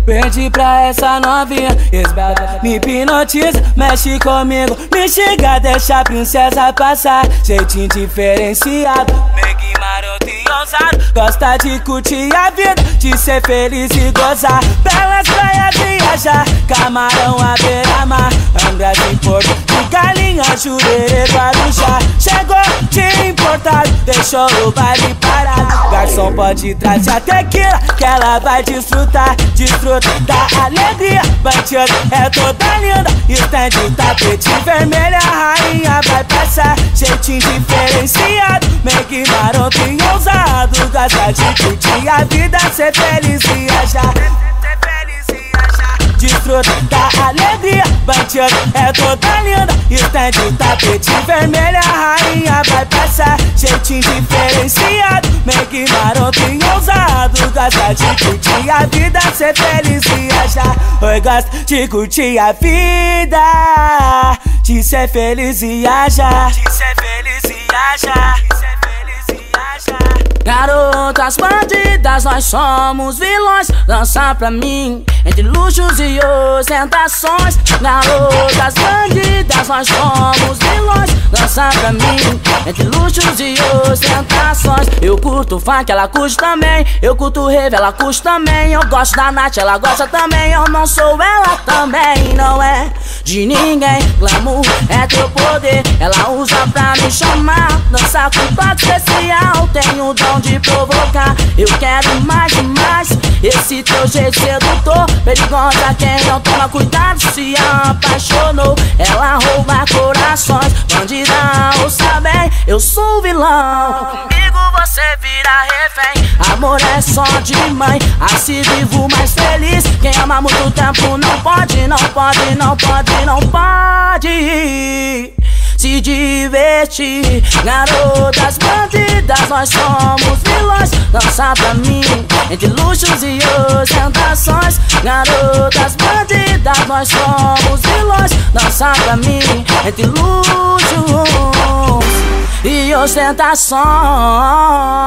Perdi pra essa novinha, esbelta, me hipnotiza, mexe comigo, me chega, deixa a princesa passar. Jeitinho diferenciado, meio maroto e ousado, gosta de curtir a vida, de ser feliz e gozar. Belas praias viajar, camarão à beira-mar, Angra de Porto, de Galinha, Jurerê, Guarujá. Chegou de importado, deixou o baile parado. Garçom pode trazer a tequila, que ela vai desfrutar, desfrutar da alegria. Bandido é toda linda, stand tapete vermelho, a rainha vai passar. Jeitinho diferenciado, meio maroto e ousado, gosta de curtir a vida, ser feliz e viajar. Desfruta da alegria, bandido é toda linda, stand tapete vermelho, a rainha vai passar. Jeitinho diferenciado, meio maroto e ousado, gosta de curtir a vida, ser feliz e viajar. Oi, gosta de curtir a vida, de ser feliz e viajar, de ser feliz e viajar, de ser feliz e viajar. Garotas bandidas, nós somos vilões, dança pra mim entre luxos e ostentações. Garotas bandidas, nós somos vilões, dança pra mim entre luxos e ostentações. Eu curto funk, ela curte também, eu curto rave, ela curte também. Eu gosto da Nath, ela gosta também. Eu não sou ela também, não é de ninguém. Glamour é teu poder, ela usa pra me chamar. Dançar com toque especial, tenho o dom de provocar. Eu quero mais e mais, esse teu jeito sedutor. Perigosa quem não toma cuidado, se apaixonou. Ela rouba corações, bandida, ouça bem, eu sou vilão. Comigo você vira refém, amor é só de mãe, assim vivo mais feliz. Quem ama muito tempo não pode, não pode, não pode, não pode se divertir. Garotas bandidas, nós somos vilões, dança pra mim entre luxos e ostentações. Garotas bandidas, nós somos vilões, dança pra mim entre luxos e ostentações.